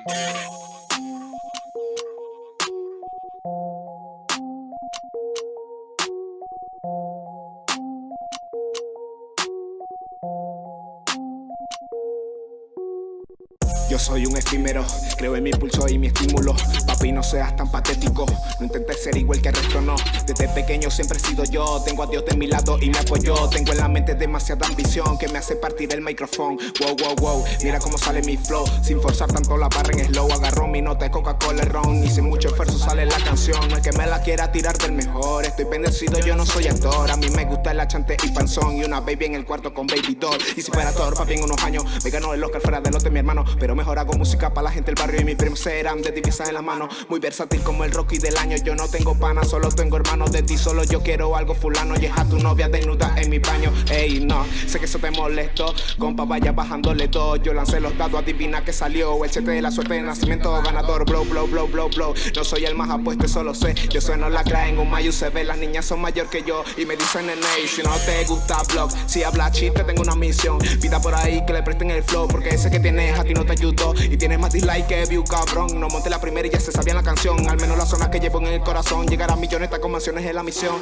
Yo soy un efímero, creo en mi pulso y mi estímulo. Papi, no seas tan patético, no intentes ser igual que el resto, no. Desde pequeño siempre he sido yo, tengo a Dios de mi lado y me apoyó. Tengo en la mente demasiada ambición que me hace partir el micrófono. Wow, wow, wow, mira cómo sale mi flow, sin forzar tanto la barra en slow. Agarró mi nota de Coca-Cola y ron y sin mucho esfuerzo sale la canción. No es que me la quiera tirar del mejor, estoy bendecido, yo no soy actor. A mí me gusta el achante y panzón y una baby en el cuarto con baby doll. Y si fuera actor, papi, en unos años me ganó el Oscar fuera del lote mi hermano. Pero mejor hago música para la gente del barrio y mis primos serán de divisas en las manos. Muy versátil como el Rocky del año. Yo no tengo pana, solo tengo hermanos. De ti solo yo quiero algo fulano. Y es a tu novia desnuda en mi baño. Ey, no, sé que eso te molestó. Compa, vaya bajándole todo. Yo lancé los dados, adivina que salió. El 7 de la suerte de nacimiento ganador. Blow, blow, blow, blow, blow. No soy el más apuesto, eso lo sé. Yo sueno la cra en un mayo se ve. Las niñas son mayor que yo y me dicen nene. Si no te gusta blog, si habla chiste tengo una misión. Pida por ahí que le presten el flow, porque ese que tienes a ti no te ayudó. Y tienes más dislike que view, cabrón. No monté la primera y ya se sabía la canción. Al menos la zona que llevo en el corazón. Llegar a millones con mansiones es la misión.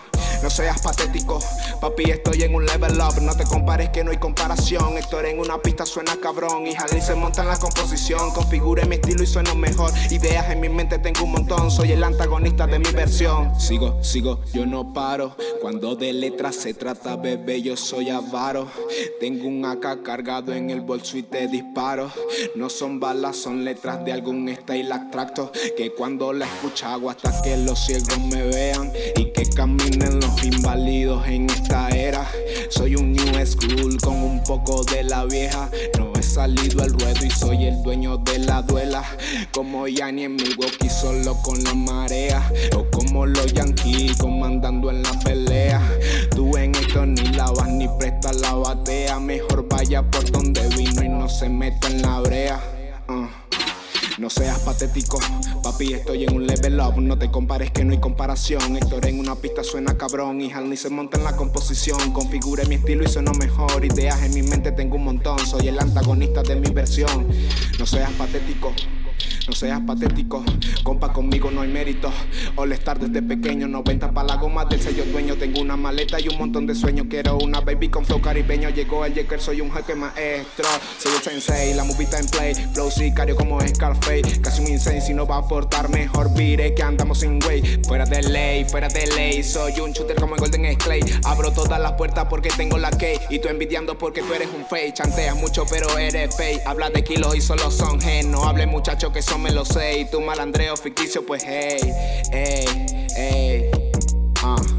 No seas patético, papi, estoy en un level up. No te compares que no hay comparación. Héctor en una pista suena cabrón y Jalil se monta en la composición. Configure mi estilo y sueno mejor. Ideas en mi mente tengo un montón. Soy el antagonista de mi versión. Sigo, yo no paro. Cuando de letras se trata, bebé, yo soy avaro. Tengo un AK cargado en el bolso y te disparo. No son balas, son letras de algún style abstracto, que cuando la escucho hago hasta que los ciegos me vean y que caminen los inválidos en esta era. Soy un new school con un poco de la vieja. No he salido al ruedo y soy el dueño de la duela. Como Yanni en Milwaukee solo con la marea, o como los Yankees comandando en la pelea. Tú en esto ni lavas ni prestas la batea. Mejor vaya por donde vino y no se meta en la brea. No seas patético, papi, estoy en un level up. No te compares que no hay comparación. Héctor en una pista suena cabrón y Jalil se monta en la composición. Configure mi estilo y sueno mejor. Ideas en mi mente tengo un montón. Soy el antagonista de mi versión. No seas patético, no seas patético, compa, conmigo no hay mérito. All Star desde pequeño, 90 pa' la goma del sello dueño. Tengo una maleta y un montón de sueños. Quiero una baby con flow caribeño. Llegó el Jekyll, soy un jeque maestro. Soy el sensei, la movie está en play. Flow sicario como Scarface. Casi un insane, si no va a aportar mejor vire que andamos sin way. Fuera de ley, soy un shooter como el Golden Clay. Abro todas las puertas porque tengo la key. Y tú envidiando porque tú eres un fake. Chanteas mucho pero eres fake. Hablas de kilos y solo son gen. No hables muchacho que son me lo sé. Y tu malandreo ficticio pues hey, hey, hey.